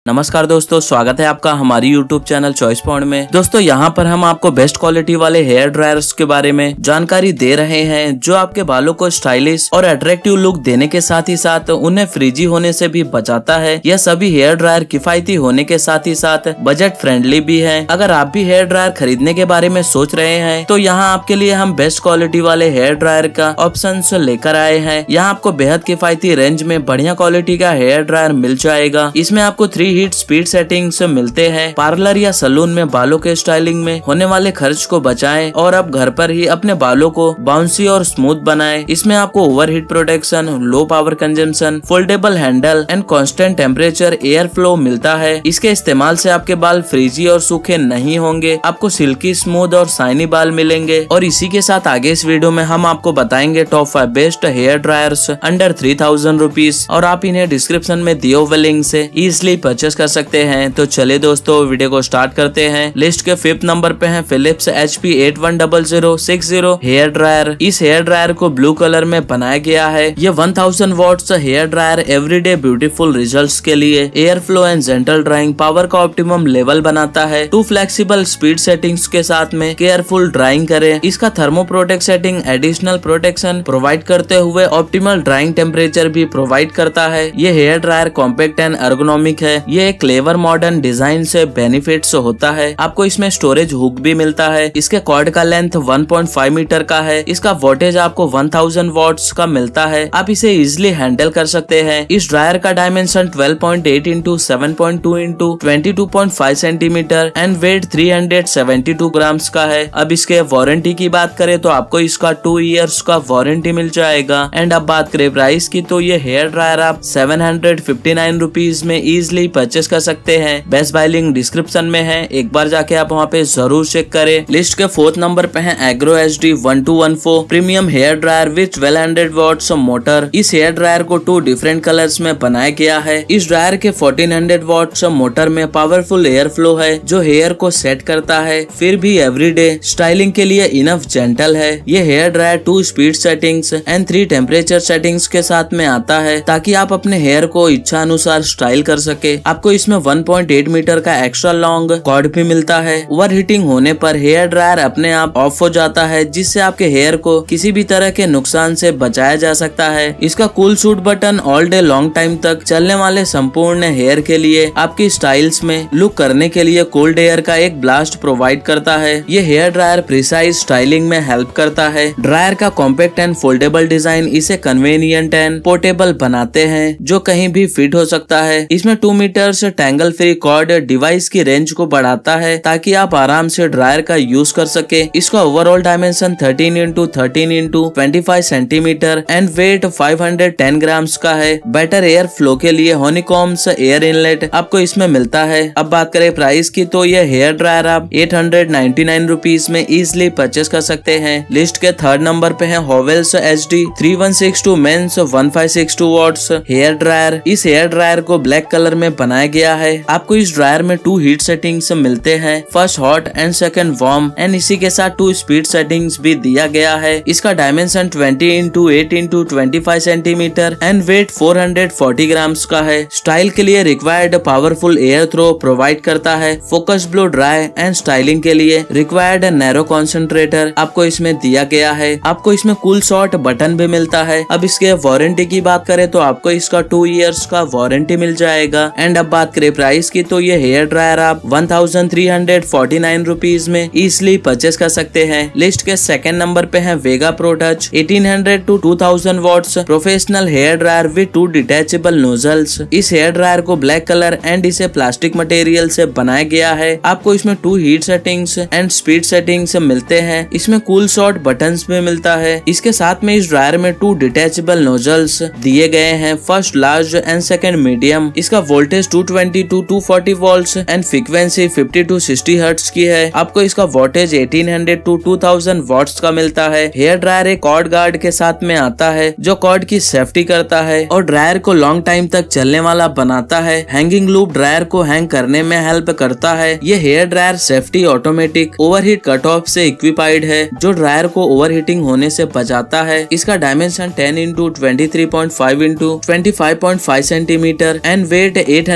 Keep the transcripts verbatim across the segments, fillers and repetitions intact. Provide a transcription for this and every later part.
नमस्कार दोस्तों, स्वागत है आपका हमारी यूट्यूब चैनल चॉइस पॉइंट में। दोस्तों यहाँ पर हम आपको बेस्ट क्वालिटी वाले हेयर ड्रायर्स के बारे में जानकारी दे रहे हैं, जो आपके बालों को स्टाइलिश और अट्रैक्टिव लुक देने के साथ ही साथ उन्हें फ्रिजी होने से भी बचाता है। यह सभी हेयर ड्रायर किफायती होने के साथ ही साथ बजट फ्रेंडली भी है। अगर आप भी हेयर ड्रायर खरीदने के बारे में सोच रहे हैं तो यहाँ आपके लिए हम बेस्ट क्वालिटी वाले हेयर ड्रायर का ऑप्शन लेकर आए हैं। यहाँ आपको बेहद किफायती रेंज में बढ़िया क्वालिटी का हेयर ड्रायर मिल जाएगा। इसमें आपको थ्री हीट स्पीड सेटिंग्स मिलते हैं। पार्लर या सलून में बालों के स्टाइलिंग में होने वाले खर्च को बचाएं और अब घर पर ही अपने बालों को बाउंसी और स्मूथ बनाएं। इसमें आपको overheat protection, low power consumption, foldable handle and constant temperature air flow मिलता है। इसके इस्तेमाल से आपके बाल फ्रीजी और सूखे नहीं होंगे, आपको सिल्की, स्मूथ और शाइनी बाल मिलेंगे। और इसी के साथ आगे इस वीडियो में हम आपको बताएंगे top five best hair dryers under three thousand rupees, और आप इन्हें डिस्क्रिप्शन में दिए हुए लिंक से इजिली परचेस कर सकते हैं। तो चलिए दोस्तों वीडियो को स्टार्ट करते हैं। लिस्ट के फिफ्थ नंबर पे है Philips H P eight one double zero six zero hair dryer. इस हेयर ड्रायर को ब्लू कलर में बनाया गया है। ये one thousand watts hair dryer everyday beautiful results के लिए air flow and gentle drying power का ऑप्टिमम लेवल बनाता है। टू फ्लेक्सिबल स्पीड सेटिंग्स के साथ में केयरफुल ड्राइंग करें। इसका thermo protect setting additional protection provide करते हुए ऑप्टिमल ड्राइंग टेम्परेचर भी प्रोवाइड करता है। ये hair dryer compact and ergonomic है। ये एक क्लेवर मॉडर्न डिजाइन से बेनिफिट्स होता है। आपको इसमें स्टोरेज हुक भी मिलता है। इसके कॉर्ड का length one point five metre का है। इसका वोल्टेज आपको वन थाउजेंड वॉट्स का मिलता है। आप इसे इजिली हैंडल कर सकते हैं। इस ड्रायर का dimension twelve point eight into seven point two into twenty two point five centimetre and weight three hundred seventy two grams का है। अब इसके वारंटी की बात करें तो आपको इसका टू इयर्स का वारंटी मिल जाएगा। एंड अब बात करें प्राइस की तो ये हेयर ड्रायर आप seven hundred fifty nine rupees में इजिली परचेस कर सकते हैं। बेस्ट बाय लिंक डिस्क्रिप्शन में है, एक बार जाके आप वहाँ पे जरूर चेक करें। लिस्ट के फोर्थ नंबर पे है Agaro H D one two one four premium hair dryer with twelve hundred watts motor. इस हेयर ड्रायर को टू डिफरेंट कलर्स में बनाया गया है। इस ड्रायर के फोर्टीन हंड्रेड वॉट्स मोटर में पावरफुल एयर फ्लो है जो हेयर को सेट करता है, फिर भी एवरीडे स्टाइलिंग के लिए इनफ जेंटल है। ये hair dryer two speed settings and three temperature settings के साथ में आता है ताकि आप अपने हेयर को इच्छा अनुसार स्टाइल कर सके। आपको इसमें वन पॉइंट एट मीटर का एक्स्ट्रा लॉन्ग कॉर्ड भी मिलता है। ओवर हीटिंग होने पर हेयर ड्रायर अपने आप ऑफ हो जाता है, जिससे आपके हेयर को किसी भी तरह के नुकसान से बचाया जा सकता है। इसका cool shot button all day long time तक चलने वाले संपूर्ण हेयर के लिए आपकी स्टाइल्स में लुक करने के लिए कोल्ड एयर का एक ब्लास्ट प्रोवाइड करता है। ये हेयर ड्रायर प्रिसाइज स्टाइलिंग में हेल्प करता है। ड्रायर का कॉम्पैक्ट एंड फोल्डेबल डिजाइन इसे कन्वीनियंट एंड पोर्टेबल बनाते हैं, जो कहीं भी फिट हो सकता है। इसमें टू मीटर से टैंगल फ्री कॉर्ड डिवाइस की रेंज को बढ़ाता है ताकि आप आराम से ड्रायर का यूज कर सके। इसका overall dimension thirteen into thirteen into twenty five centimetre and weight five hundred ten grams का है। बेटर एयर फ्लो के लिए हनीकॉम्स एयर इनलेट आपको इसमें मिलता है। अब बात करें प्राइस की तो यह हेयर ड्रायर आप eight hundred ninety nine rupees में इजिली परचेस कर सकते हैं। लिस्ट के थर्ड नंबर पे है Havells H D three one six two men's one five six two watts hair dryer. इस हेयर ड्रायर को ब्लैक कलर में बनाया गया है। आपको इस ड्रायर में टू हीट सेटिंग्स मिलते हैं, first hot and second warm, and इसी के साथ टू स्पीड सेटिंग्स भी दिया गया है। इसका dimension twenty into eight into twenty five centimetre and weight four hundred forty grams का है। स्टाइल के लिए required powerful air throw provide करता है। Focus blow dry and styling के लिए रिक्वायर्ड नैरो कॉन्सेंट्रेटर आपको इसमें दिया गया है। आपको इसमें कूल शॉट बटन भी मिलता है। अब इसके वारंटी की बात करें तो आपको इसका टू इयर्स का वारंटी मिल जाएगा। एंड अब बात करें प्राइस की तो ये हेयर ड्रायर आप one thousand three hundred forty nine rupees में इजिली परचेस कर सकते हैं। लिस्ट के सेकंड नंबर पे है Vega pro touch eighteen hundred to two thousand watts professional hair dryer with two detachable nozzles. इस हेयर ड्रायर को ब्लैक कलर एंड इसे प्लास्टिक मटेरियल से बनाया गया है। आपको इसमें two heat settings and speed settings मिलते हैं। इसमें कूल शॉट बटन्स भी मिलता है। इसके साथ में इस ड्रायर में टू डिटैचेबल नोजल्स दिए गए हैं, first large and second medium. इसका voltage two twenty to two forty volts and frequency fifty to sixty hertz की है। आपको इसका voltage eighteen hundred to two thousand watts का मिलता है। हेयर ड्रायर एक कॉर्ड गार्ड के साथ में आता है जो कॉर्ड की सेफ्टी करता है और ड्रायर को लॉन्ग टाइम तक चलने वाला बनाता है। हैंगिंग लूप ड्रायर को हैंग करने में हेल्प करता है। ये hair dryer safety automatic overheat cut off से इक्विपाइड है जो ड्रायर को ओवरहीटिंग होने से बचाता है। इसका dimension ten into twenty three point five into twenty five point five centimetre and weight eight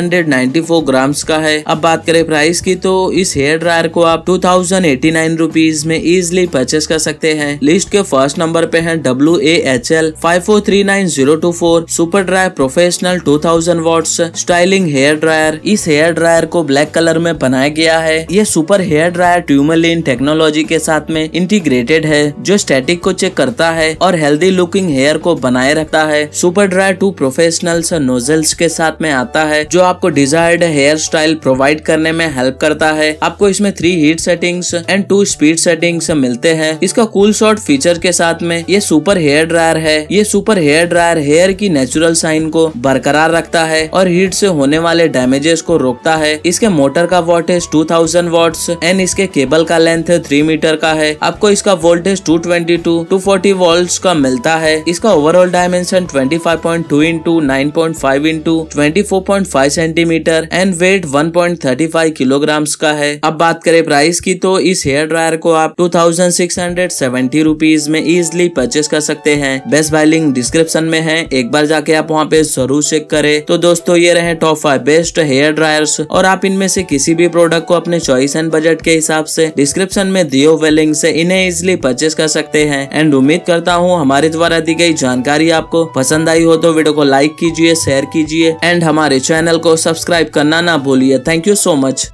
hundred ninety four grams का है। अब बात करें प्राइस की तो इस हेयर ड्रायर को आप two thousand eighty nine rupees में इजिली परचेस कर सकते हैं। लिस्ट के फर्स्ट नंबर पे है W A H L five four three nine zero two four super dry professional two thousand watts styling hair dryer. इस हेयर ड्रायर को black colour में बनाया गया है। ये super hair dryer tourmaline technology के साथ में इंटीग्रेटेड है जो स्टैटिक को चेक करता है और हेल्दी लुकिंग हेयर को बनाए रखता है। Super dryer two professionals nozzles के साथ में आता है जो आपको डिजायर्ड हेयर स्टाइल प्रोवाइड करने में हेल्प करता है। आपको इसमें three heat settings and two speed settings मिलते हैं। इसका कूल शॉट फीचर के साथ में ये सुपर हेयर ड्रायर है। ये सुपर हेयर ड्रायर हेयर की नेचुरल शाइन को बरकरार रखता है और हीट से होने वाले डैमेजेस को रोकता है। इसके मोटर का voltage two thousand watts and इसके केबल का लेंथ थ्री मीटर का है। आपको इसका voltage two twenty to two forty volts का मिलता है। इसका overall dimension twenty five point two into nine point five into twenty four point five centimetre and weight one point thirty five kilograms का है। अब बात करें प्राइस की तो इस हेयर ड्रायर को आप two thousand six hundred seventy rupees में इजिली परचेस कर सकते हैं। बेस्ट बाय लिंक डिस्क्रिप्शन में है, एक बार जाके आप वहाँ पे जरूर चेक करें। तो दोस्तों ये रहे top five best hair dryers और आप इनमें से किसी भी प्रोडक्ट को अपने चॉइस एंड बजट के हिसाब से डिस्क्रिप्शन में दिए हुए लिंक से इन्हें इजिली परचेस कर सकते हैं। एंड उम्मीद करता हूँ हमारे द्वारा दी गई जानकारी आपको पसंद आई हो तो वीडियो को लाइक कीजिए, शेयर कीजिए एंड हमारे चैनल को सब्सक्राइब करना ना भूलिए। Thank you so much.